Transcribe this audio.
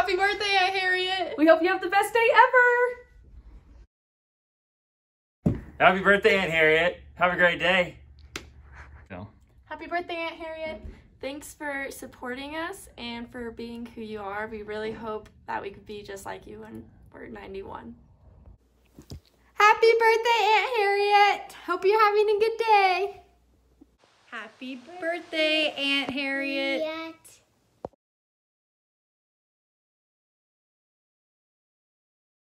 Happy birthday, Aunt Harriet. We hope you have the best day ever. Happy birthday, Aunt Harriet. Have a great day. So. Happy birthday, Aunt Harriet. Thanks for supporting us and for being who you are. We really hope that we could be just like you when we're 91. Happy birthday, Aunt Harriet. Hope you're having a good day. Happy birthday, Aunt Harriet.